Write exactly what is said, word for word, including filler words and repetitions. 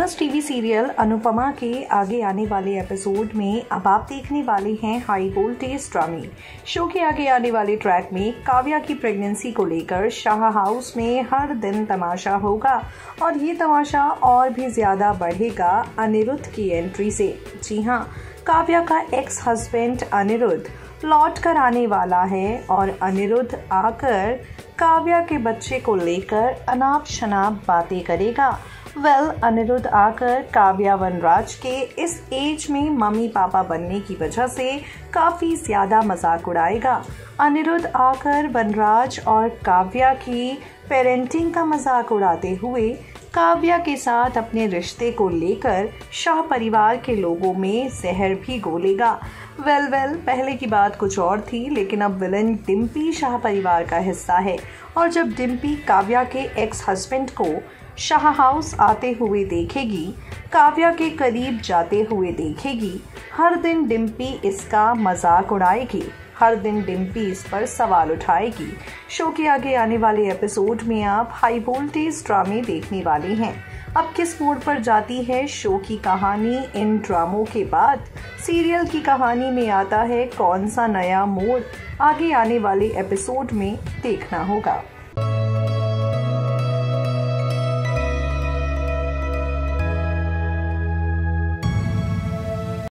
Famous TV serial Anupama के आगे आने वाले एपिसोड में अब आप देखने वाले हैं हाई वोल्टेज ड्रामे। शो के आगे आने वाले ट्रैक में काव्या की प्रेगनेंसी को लेकर शाह हाउस में हर दिन तमाशा होगा और ये तमाशा और भी ज्यादा बढ़ेगा अनिरुद्ध की एंट्री से। जी हाँ, काव्या का एक्स हस्बैंड अनिरुद्ध लौट कर आने वाला है और अनिरुद्ध आकर काव्या के बच्चे को लेकर अनाप शनाप बातें करेगा। वेल well, अनिरुद्ध आकर काव्या वनराज के इस एज में मम्मी पापा बनने की वजह से काफी ज्यादा मजाक उड़ाएगा। अनिरुद्ध आकर वनराज और काव्या की पेरेंटिंग का मजाक उड़ाते हुए काव्या के साथ अपने रिश्ते को लेकर शाह परिवार के लोगों में जहर भी घोलेगा। वेल well, वेल well, पहले की बात कुछ और थी, लेकिन अब विलन डिम्पी शाह परिवार का हिस्सा है और जब डिम्पी काव्या के एक्स हस्बैंड को शाह हाउस आते हुए देखेगी, काव्या के करीब जाते हुए देखेगी, हर दिन डिम्पी इसका मजाक उड़ाएगी, हर दिन डिम्पी इस पर सवाल उठाएगी। शो के आगे आने वाले एपिसोड में आप हाई वोल्टेज ड्रामे देखने वाले हैं। अब किस मोड़ पर जाती है शो की कहानी? इन ड्रामों के बाद सीरियल की कहानी में आता है कौन सा नया मोड़? आगे आने वाले एपिसोड में देखना होगा।